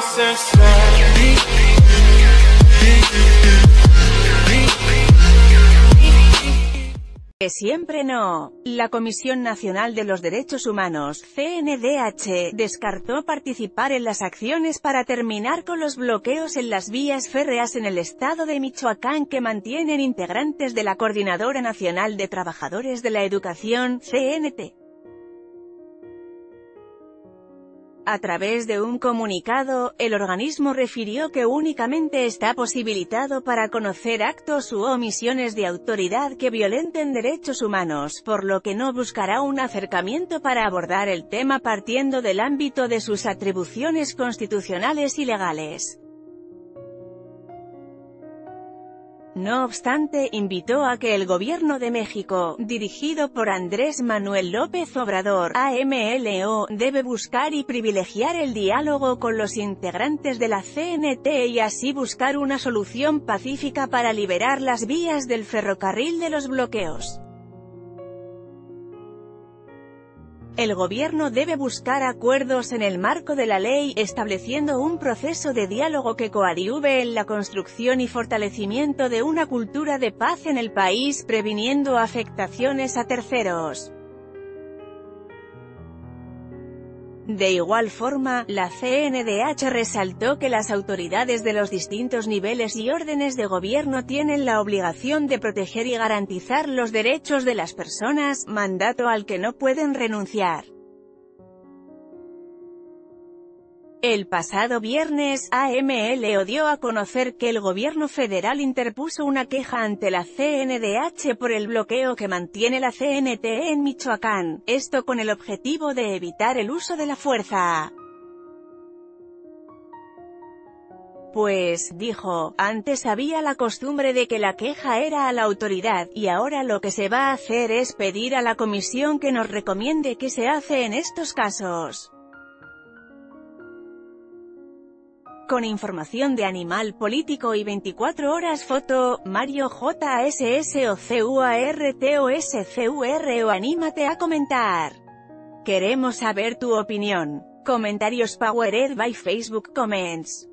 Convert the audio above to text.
Que siempre no. La Comisión Nacional de los Derechos Humanos, CNDH, descartó participar en las acciones para terminar con los bloqueos en las vías férreas en el estado de Michoacán que mantienen integrantes de la Coordinadora Nacional de Trabajadores de la Educación, CNT. A través de un comunicado, el organismo refirió que únicamente está posibilitado para conocer actos u omisiones de autoridad que violenten derechos humanos, por lo que no buscará un acercamiento para abordar el tema partiendo del ámbito de sus atribuciones constitucionales y legales. No obstante, invitó a que el Gobierno de México, dirigido por Andrés Manuel López Obrador, AMLO, debe buscar y privilegiar el diálogo con los integrantes de la CNT y así buscar una solución pacífica para liberar las vías del ferrocarril de los bloqueos. El gobierno debe buscar acuerdos en el marco de la ley, estableciendo un proceso de diálogo que coadyuve en la construcción y fortalecimiento de una cultura de paz en el país, previniendo afectaciones a terceros. De igual forma, la CNDH resaltó que las autoridades de los distintos niveles y órdenes de gobierno tienen la obligación de proteger y garantizar los derechos de las personas, mandato al que no pueden renunciar. El pasado viernes, AMLO dio a conocer que el gobierno federal interpuso una queja ante la CNDH por el bloqueo que mantiene la CNT en Michoacán, esto con el objetivo de evitar el uso de la fuerza. Pues, dijo, antes había la costumbre de que la queja era a la autoridad, y ahora lo que se va a hacer es pedir a la comisión que nos recomiende qué se hace en estos casos. Con información de Animal Político y 24 horas. Foto, Mario JSSOCUARTOSCUR o anímate a comentar. Queremos saber tu opinión. Comentarios powered by Facebook Comments.